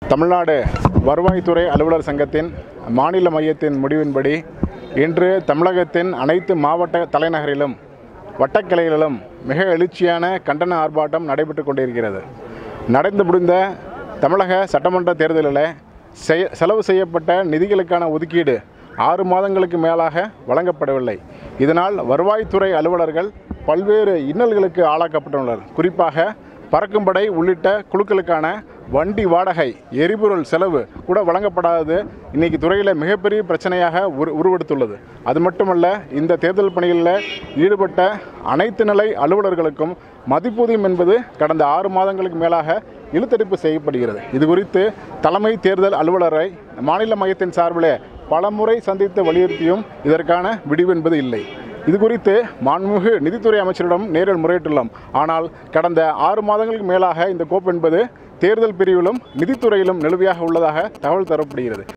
தமிழ்நாடு வருவாய்த்துறை அலுவலர் சங்கத்தின் மாநில மையத்தின் முடிவின்படி இன்று தமிழகத்தின் அனைத்து மாவட்ட தலைநகரிலும் வட்டக்கிளைகளிலும் மிக எழுச்சியான கண்டன ஆர்ப்பாட்டம் நடைபெற்று கொண்டிருக்கிறது. நடந்து முடிந்த தமிழக சட்டமன்ற தேர்தலில் செலவு செய்யப்பட்ட நிதிகளுக்கான ஒதுக்கீடு 6 மாதங்களுக்கு மேலாக வழங்கப்படவில்லை. இதனால் வருவாய்த்துறை அலுவலர்கள் பல்வேறு இன்னல்களுக்கு ஆளாக்கப்பட்டுள்ளனர். குறிப்பாக பறக்கும்படை உள்ளிட்ட குழுக்களுக்கான வண்டி வாடகை, எரிபொருள் செலவு கூட வழங்கப்படாதது இன்றைக்கி துறையில் மிகப்பெரிய பிரச்சனையாக உருவெடுத்துள்ளது. அது மட்டுமல்ல, இந்த தேர்தல் பணிகளில் ஈடுபட்ட அனைத்து நிலை அலுவலர்களுக்கும் மதிப்பூதியம் என்பது கடந்த 6 மாதங்களுக்கு மேலாக இழுத்தடிப்பு செய்யப்படுகிறது. இது குறித்து தலைமை தேர்தல் அலுவலரை மாநில மையத்தின் சார்பில் பலமுறை சந்தித்து வலியுறுத்தியும் இதற்கான விடிவு என்பது இல்லை. இது குறித்து மாண்புமிகு நிதித்துறை அமைச்சரிடம் நேரில் முறையிட்டுள்ளோம். ஆனால் கடந்த 6 மாதங்களுக்கு மேலாக இந்த கோப்பு என்பது தேர்தல் பிரிவிலும் நிதித்துறையிலும் நிலுவையாக உள்ளதாக தகவல் தரப்படுகிறது.